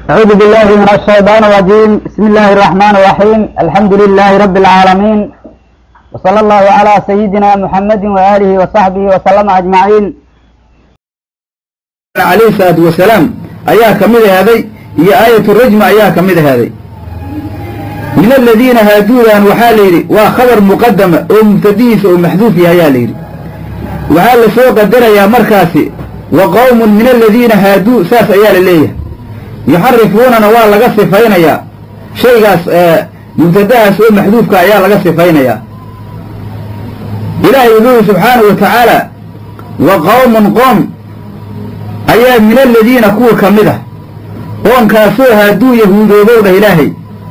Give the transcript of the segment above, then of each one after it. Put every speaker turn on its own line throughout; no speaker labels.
أعوذ بالله من الشيطان الرجيم. بسم الله الرحمن الرحيم. الحمد لله رب العالمين، وصلى الله على سيدنا محمد وآله وصحبه وسلم أجمعين.
عليه الصلاة والسلام أيها كمل هذي هي آية الرجم أيها كمل هذي من الذين هادوا وحاليري وخبر مقدمة ومبتديس ومحذوف يا ليري وحال سوق الدر يا مركاسي وقوم من الذين هادوا ساس أيال ليه يحرفوننا والله قصفين يا شيء مبتداس ومحذوف كأيال قصفين يا إلهي يقول سبحانه وتعالى وقوم قوم أيام من الذين كوا كمده قوم كاسوا هادوا يهود وبوضه إلهي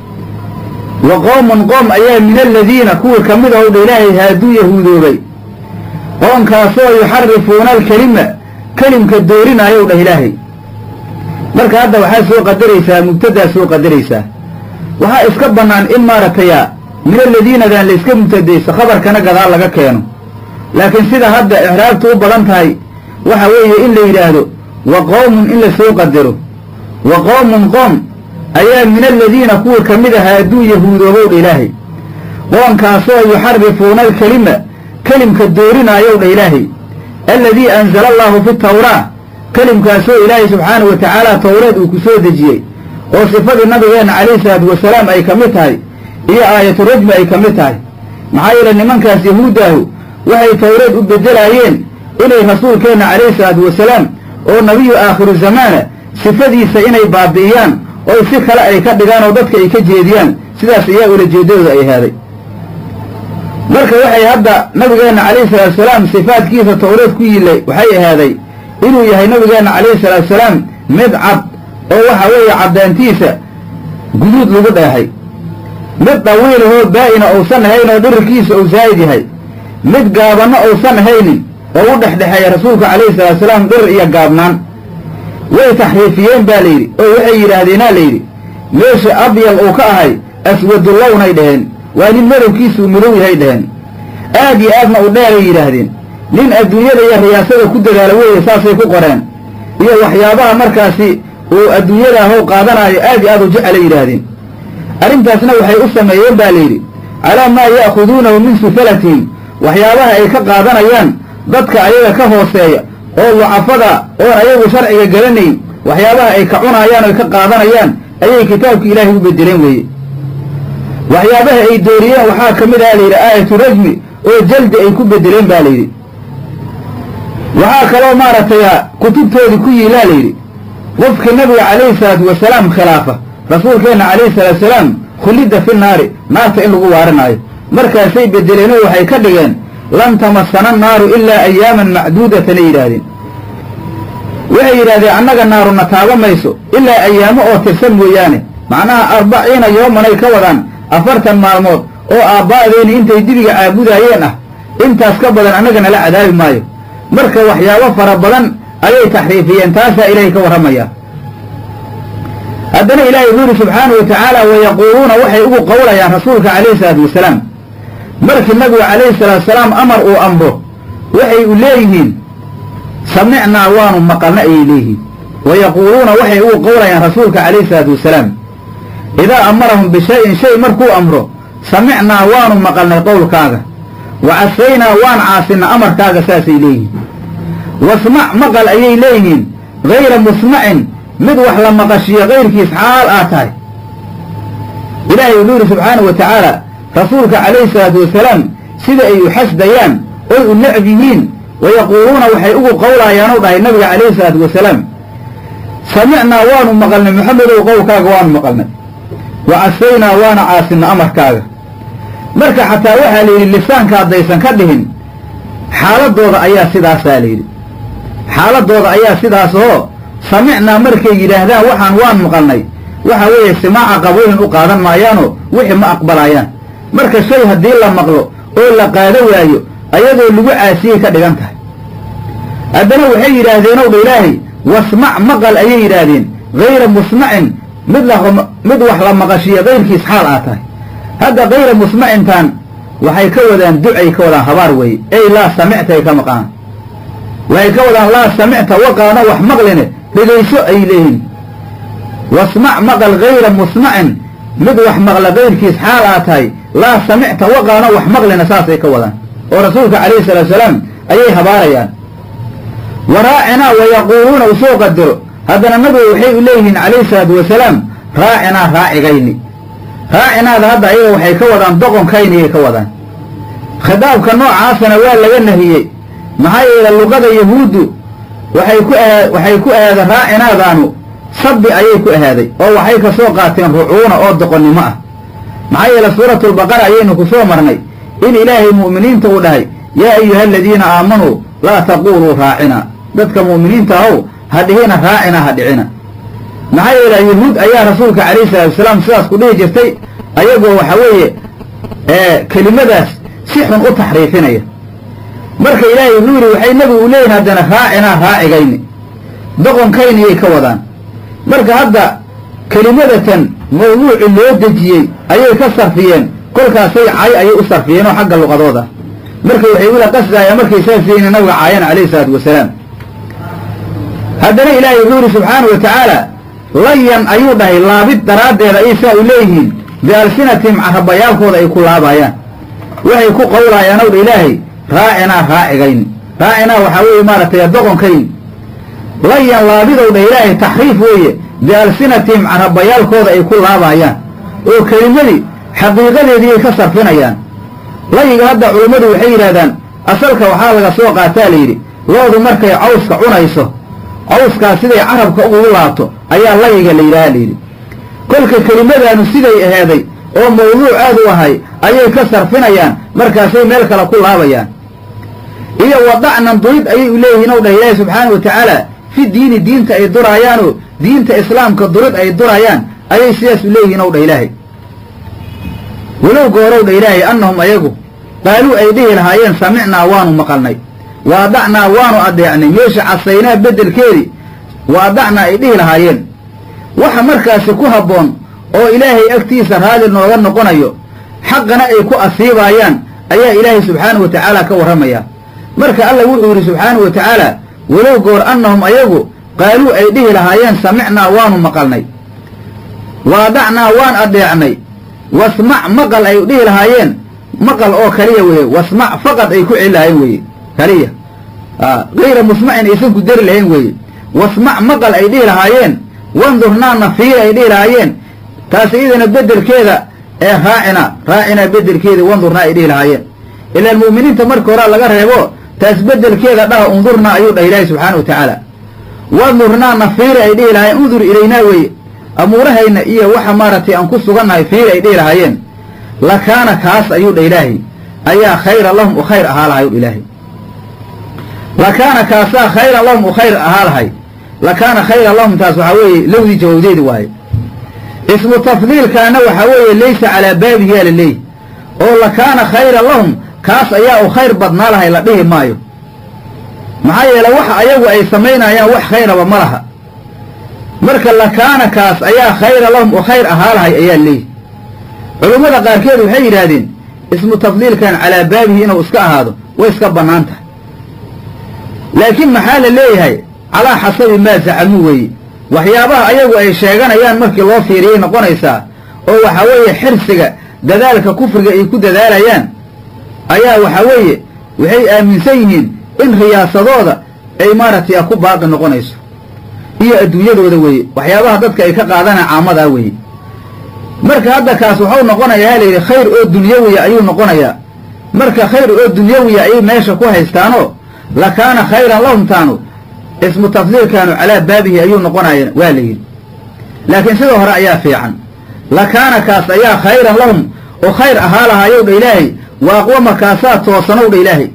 وقوم قوم أيام من الذين كوا كمده إلهي هادوا يهود وبي قوم كاسوا يحرفون الكلمة كلمة الدورين أيوه إلهي marka hadda waxaa soo qadaraysaa mubtada soo qadaraysaa waxaa iska banaan in maarataya min alladina dan la iska mubtadaysa khabarkana gadaal laga keeno laakiin sida hadda i'raabtu u badan tahay waxa weeye in la yiraahdo wa qawmun in la soo qadaro wa qawmun qom ayaa min alladina kuwa kamid ah hadduu yahuudoobo ilaahay qoonkaasoo yuharrifuuna alkalima kalimka doorinaayo ilaahay alladii anzala allahu fi tawraa kalimkaasoo ilaahay subxaanahu wa tacaala tawreed uu ku soo dejiyey oo sifadii nabigeena calayhi salaatu wasalaam ay ka mid tahay iyo aayatu rajmi ay ka mid tahay maxaa yeele nimankaas yahuuddaahu waxay tawreed u bedelaayeen inay rasuulkeenna calayhi salaatu wasalaam oo nabiyu aakhiru zamaana sifadiisa inay baabi'iyaan oo si kale ay ka dhigaan oo dadka ay ka jeediyaan sidaas ayaa ulajeedadooda ay ahaaday marka waxay hadda nabigeenna calayhi salaatu wasalaam sifaadkiisa tawreed ku yilay waxay ahaaday inuu yahay nabigeena calayhi salaatu wasalaam mid cad oo waxa weeye caddaantiisa guduud lagu dheehay mid dhawiilahoo baa'ina uusan ahayn oo dhirirkiisa uu zaa'id yahay mid gaabanno uusan ahaynin oo u dhexdhexeeya rasuulka calayhi salaatu wasalaam dhirir iyo gaabnaan way taxriifiyeen baa layidhi oo waxay yidhaahdeenaa layidhi meesha abyal uu ka ahay aswadulownay dheheen waa nin madowkiisuu madow yahay dheheen aad iyo aadna u dheeray yidhaahdeen nin adduunyada iyo riyaasada ku dadaala weeye saasay ku qoreen iyo waxyaabaha markaasi uu adduunyada how qaadanaayo aad iyo aad u jecelay yidhaahdeen arrintaasna waxay u sameeyeen baa layidhi calaa maa ya'khuduunahu min sufalatihim waxyaabaha ay ka qaadanayaan dadka ayaga ka hooseeya oo ducafada oon ayagu sharciga garanayn waxyaabaha ay ka cunaayaan oy ka qaadanayaan ayay kitaabka ilaahay u bedeleen weeye waxyaabaha ay dooriyeen waxaa ka mid aha layidhi aayatu rajmi oo jaldi ay ku bedeleen baa layidhi waxaa kaloo maaragtay kutubtoodii ku yiilaa layidhi qofkii nabiga calayhi salaatu wasalaam khilaafa rasuulkeenna calayhi salaatu wasalaam khullida fi naari naarta in lagu waarinaayo markaasay bedeleenoo waxay ka dhigeen lan tamassana naaru ilaa ayaaman macduudatan ay yidhaahdeen waxay yidhahdeen annaga naaruna taaba mayso ilaa ayaamo oo tirsan mooyaane macnaha 40 yoomanay ka wadaan 40 maalmood oo aabbaa'deeni intay dibiga caabudaayeen ah intaas ka badan annaga nala cadaabi maayo marka waxyaabo fara badan ayay taxriifiyeen taasaa ilaahay ka warramaya haddana ilaahay wuxuu yidhi subxaanahu wa tacaala wayaquuluuna waxay ugu qowlayaan rasuulka calayhi salaatu wasalaam markii nabigu calayhi salaatu wasalaam amar uu amro waxay u leeyihiin samicnaa waanu maqalna ayay leeyihiin wayaquuluuna waxay ugu qowlayaan rasuulka calayhi salaatu wasalaam idaa amarahum bishayin shay markuu amro samicnaa waanu maqalnay qowlkaaga wacasaynaa waan caasinna amarkaaga saasay leeyihiin wasmac maqal ayay leeyihiin hayra musmacin mid wax la maqashiyo kayrkiis xaal aad tahay ilaahay wuxuu yidhi subxaanahu wa tacaala rasuulka calayhi salaatu wasalaam sida ay u xasdayaan oy u necb yihiin wayaquuluuna waxay ugu qowlaayaanu dhahay nabiga calayhi salaatu wasalaam samicnaa waanu maqalnay maxamedow qowlkaaga waanu maqalnay wacasaynaa waana caasinna amarkaaga marka xataa waxaa layidhi lisaanka haddaysan ka dhihin xaaladooda ayaa sidaasaa layidhi xaaladooda ayaa sidaas oo samicnaa markay yidhaahdaan waxaan waan maqalnay waxa weeye simaaca qabuulin u qaadan maayaanoo wixii ma aqbalaayaan marka shay haddii la maqlo oo la qaado waayo ayadoo lagu caasiyey ka dhigan tahay haddana waxay yidhaahdeen ow dha ilaahay wasmac maqal ayay yidhaahdeen hayra musmacin mid wax la maqashiyo kayrkiis xaal aad tahay hadda kayra musmacintaan waxay ka wadaan ducay ka wadaan habaar weeye ey laa samicta ay ka maqaan waxay ka wadaan laa samicta waqaana wax maqline dhegayso ay leeyihiin wasmac maqal gayra musmacin mid wax maqla gayrkiis xaal aa tahay laa samicta waqaana wax maqlina saasay ka wadaan oo rasuulka calayhi salaatu wasalaam ayay habaarayaan waraacinaa wayaquuluuna u soo qadaro haddana nabiga waxay u leeyihiin calayhi salaatu wasalaam raacinaa raacigayni raacinaada hadda ayaga waxay ka wadaan doqonkayniyay ka wadaan khitaabka noocaasana waa laga nahiyey maxaa yeele luqada yahuuddu waxay ku ahaada raacinaadaanu sabbi ayay ku ahaaday oo waxay ka soo qaateen rucuuna oo doqonnimo ah maxaa yeele suuratulbaqara ayaynu ku soo marnay in ilaahay mu'miniinta uu dhahay yaa ayuha aladiina aamanuu laa taquuluu raacina dadka mu'miniinta ahow ha dhihina raacina ha dhicina maxaa yeele yahuud ayaa rasuulka calayhi salaatu wasalaam sidaas ku dhihi jirtay ayagoo waxa weeye kelimadaas si xun u taxriifinaya marka ilaahay wuxuu yidhi waxay nabigu u leeyihin haddana raacinaa raacigayni doqonkayniyay ka wadaan marka hadda kelimadatan mawduuci loo dejiyey ayay ka sarfiyeen kolkaasay cay ayay u sarfiyeen oo xagga luqadooda marka waxay ula qasdaayaan markay saas leeyihin nabiga caayana calayhi salaatu wasalaam haddana ilaahay wuxuu yidhi subxaanahu wa tacaala layan ayuu dhahay laabid daraaddeeda ayay saa u leeyihiin bialsinatihim carrabayaalkooda ay ku laabaayaan waxay ku qawlaayaan ow dha ilaahay raacinaa raacigayni raacinaa waxaa weeye maaragtay doqonkayni layan laabidow dha ilaahay taxriif weeye bialsinatihim carrabayaalkooda ay ku laabaayaan oo kelimadii xaqiiqadeediiyay ka sarfinayaan layiga hadda culummadu waxay yidhahdaan asalka waxaa laga soo qaataa layidhi loodu markay cawska cunayso cawskaa siday carabka ugu laabto ayaa layiga la yidhaha layidhi kolka kelimadaanu siday ahaaday oo mawduuc aad u ahay ayay ka sarfinayaan markaasay meel kale ku laabayaan iyo wadacnan durid ayay u leeyihiin ow dhah ilaahi subxaana wa tacaala fi diini diinta ay duraayaanoo diinta islaamka durid ay durayaan ayay sidaas u leeyihiin ow dhah ilaahay walow goorow dha ilaahay annahum ayagu qaaluu ay dhihi lahaayeen samicnaa waanu maqalnay wa adacnaa waanu adeecnay meesha casaynaa beddelkeedii wa adacnaa ay dhihi lahaayeen waxa markaasi ku habboon oo ilaahay agtiisa raali nooga noqonayo xaqana ay ku asiibaayaan ayaa ilaahay subxaanahu wa tacaala ka warramaya marka alla wuxuu yidhi subxaanahu wa tacaala walow goor annahum ayagu qaaluu ay dhihi lahaayeen samicnaa waanu maqalnay wa adacnaa waan adeecnay wasmac maqal ay dhihi lahaayeen maqal oo kaliya weeye wasmac faqad ay ku celi lahayen weeye kaliya gayra musmacin aysan ku dari lahayn weeye wasmac maqal ay dhihi lahaayeen wandurnaa nafiir ay dhihi lahaayeen taas iyadana beddelkeeda ee raacinaa beddelkeeda wandurnaa ay dhihi lahaayeen ilaan mu'miniinta marka horaa laga reebo taas beddelkeeda dhaha undurnaa ayuu dhah ilaahay subxaana wa tacaala wandurnaa nafiir ay dhihi lahaayeen undur ilaynaa weeye amuurahayna iyo waxa maaragtay aan ku sugannahay fiir ay dhihi lahaayeen lakaana kaas ayuu dha ilaahay ayaa khayra lahum u khayr ahaa lahay u ilaahay lakaana kaasaa khayran lahum u khayr ahaa lahay lakaana khayra lahum taas waxaa weeye lowdii jawaabdeedi waaye ismu tafdiilkaana waxaa weeye laysa calaa baabihi yaa la leeyi oo lakaana khayra lahum kaas ayaa u khayr badnaa lahay la dhihi maayo maxaa yeele waxa ayagu ay samaynayaan wax khayraba ma laha marka lakaana kaas ayaa khayra lahum u khayr ahaa lahay ayaa leeyi culummada qaarkeed waxay yidhaahdeen ismu tafdiilkan calaa baabihi inuu iska ahaado way iska bannaan tahay laakiin maxaa la leeyahay calaa xasabi maa zacamuu weeye waxyaabaha ayagu ay sheeganayaan markii loo fiiriyay noqonaysaa oo waxaa weeye xirsiga dadaalka kufriga ay ku dadaalayaan ayaa waxaa weeye waxay aaminsan yihiin in riyaasadooda ay maaragtay ku baaqi noqonayso iyo adduunyadooda weeye waxyaabaha dadka ay ka qaadanaa caamadaa weeye marka hadda kaas waxau noqonayaa layidhi khayr oo dunyawiya ayuu noqonayaa marka khayr oo dunyawiya ayay meesha ku haystaanoo lakaana khayran lahum taanu ismu tafdiilkaanu calaa baabihi ayuu noqonaya waa la yidhi laakiin sidoo hore ayaa fiican lakaana kaas ayaa khayran lahum oo khayr ahaa lahaayow dha ilaahay wa aqwama kaasaa toosanow dha ilaahay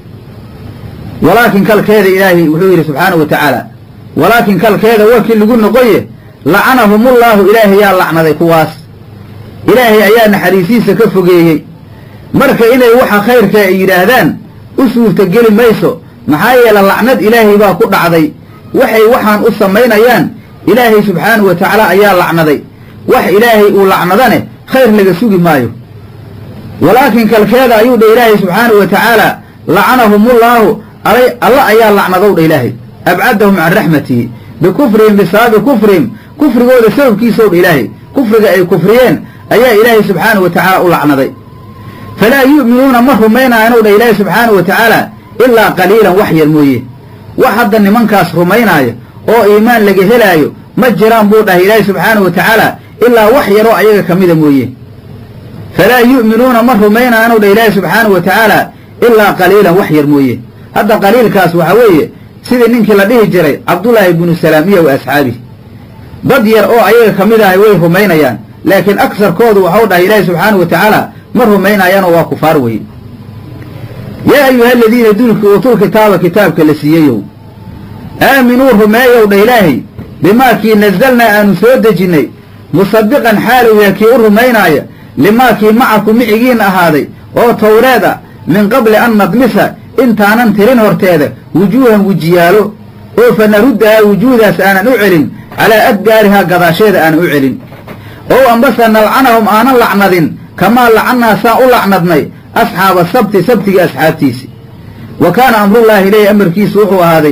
walaakin kalkeeda ilaahay wuxuu yidhi subxaanahu wa tacaala walaakin kalkeeda warkii lagu noqoye lacanahumullaahu ilaahay yaa lacnaday kuwaas ilaahay ayaa naxariisiisa ka fogeeyey marka inay waxa khayrka ay yidhaahdaan u suurtageli mayso maxaa yeele lacnad ilaahay baa ku dhacday waxay waxaan u samaynayaan ilaahay subxaanahu wa tacaala ayaa lacnaday wax ilaahay uu lacnadane khayr laga sugi maayo walaakin kalkeeda ayuu dha ilaahay subxaanahu wa tacaala lacanahumullaahu alla ayaa lacnadow dha ilaahay abcadahum can raxmatihi bikufrihim bisababi kufrihim kufrigooda sababkiisowdha ilaahay kufriga ay kufriyeen ayaa ilaahay subxaanahu wa tacaala u lacnaday falaa yu'minuuna ma rumaynaayanow dha ilaahay subxaanahu wa tacaala ilaa qaliilan wax yar mooye wax hadda nimankaas rumaynaaya oo iimaan laga helaayo ma jiraan buu dhahay ilaahay subxaanahu wa tacaala ilaa wax yaroo ayaga ka mida mooye falaa yu'minuuna ma rumaynaayanow dha ilaahay subxaanahu wa tacaala ilaa qaliilan wax yar mooye hadda qaliilkaas waxaa weeye sidii ninkii la dhihi jiray cabdullaahi ibnu salaam iyo wa asxaabihi dad yar oo ayaga ka mid ahay way rumaynayaan laakiin agsarkoodu waxau dhahay ilaahay subxaanahu wa tacaala ma rumaynayaanoo waa kufaar weye yaa ayuha aladiina duulki uutul kitaaba kitaabka la siiyeyow aaminuu rumeeyow dha ilaahay bimaa kii nazalnaa aanu soo dejinnay musaddiqan xaalu yaha kii u rumaynaaya limaa kii macaku micigiin ahaaday oo tawreed a min qabli an nadmisa intaanan tirin horteeda wujuuhan wejiyaalo oo fa naruddahaa wujuuhdaas aanan u celin calaa adbaarihaa gadaasheeda aanan u celin ow ambase nalcanahum aanan lacnadin kamaa lacannaa saan u lacnadnay asxaaba sabti sabtigii asxaabtiisi wa kaana amrullaahi ilayhi amarkiisu wuxuu ahaaday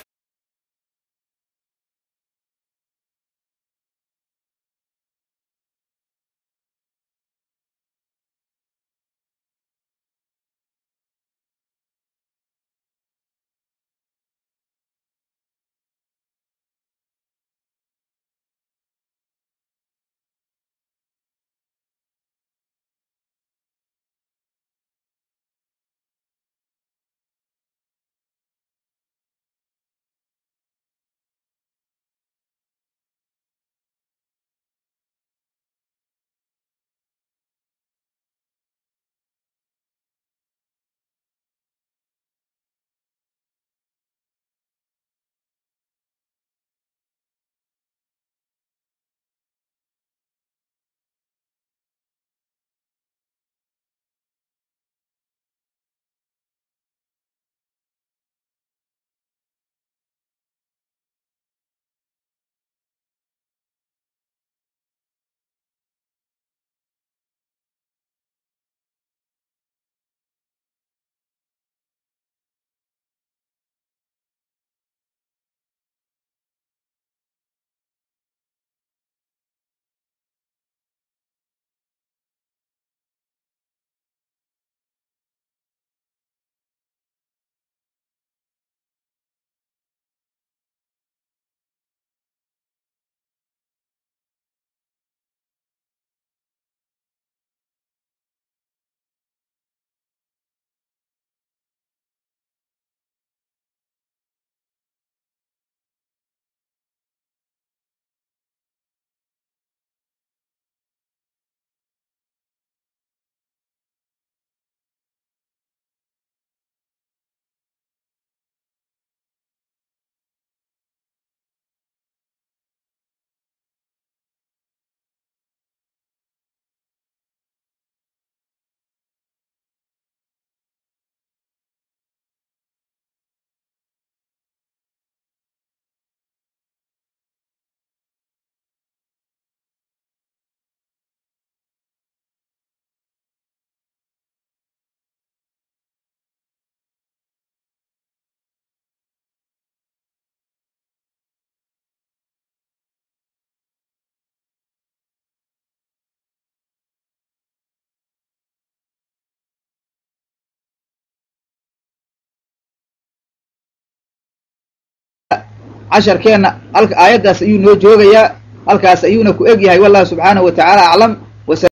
casharkeenna aayaddaas ayuu noo joogayaa halkaas ayuuna ku eg yahay wallahu subxaanahu wa tacaala aclam.